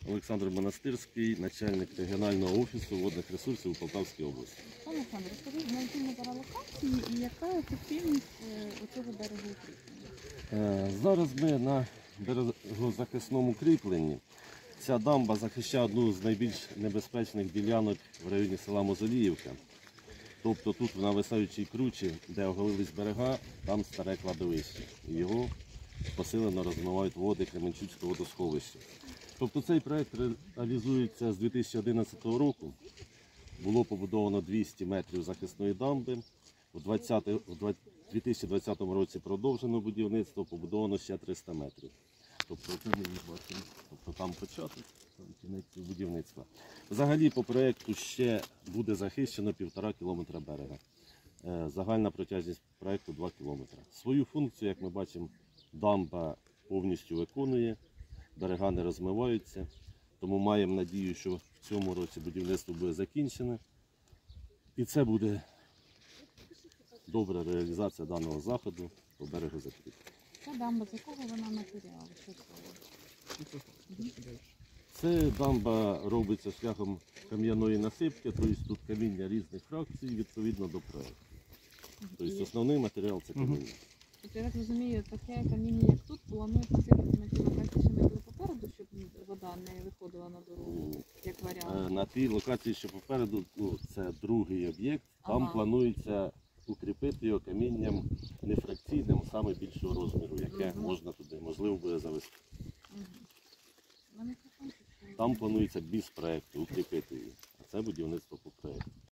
Олександр Монастирський, начальник регіонального офісу водних ресурсів у Полтавській області. Пане Олександр, розкажіть, на якій ми зараз локації і яка ефективність цього берегоукріплення? Зараз ми на берегозахисному кріпленні. Ця дамба захищає одну з найбільш небезпечних ділянок в районі села Мозоліївка. Тобто тут на Висаючій кручі, де оголились берега, там старе кладовище. І його посилено розмивають води Кременчуцького водосховища. Тобто цей проєкт реалізується з 2011 року. Було побудовано 200 метрів захисної дамби. У 2020 році продовжено будівництво, побудовано ще 300 метрів. Тобто це ми бачимо, там початок, там кінець будівництва. Взагалі по проєкту ще буде захищено 1,5 кілометра берега. Загальна протяжність проєкту 2 кілометри. Свою функцію, як ми бачимо, дамба повністю виконує, берега не розмиваються. Тому маємо надію, що в цьому році будівництво буде закінчене. І це буде добра реалізація даного заходу по берегу закріплення. Ця дамба, з якого вона матеріалу? Це дамба робиться шляхом кам'яної насипки, тобто тут каміння різних фракцій відповідно до проєкту. Тобто основний матеріал це каміння. Тобто, я так розумію, таке каміння, як тут, планують насипати на ті локації, що ми були попереду, щоб вода не виходила на дорогу, як варіант? На тій локації, що попереду, це другий об'єкт, там планується укріпити його камінням не фракційним, а саме більшого розміру, яке можна туди, можливо, буде завести. Там планується без проєкту укріпити її, а це будівництво по проєкту.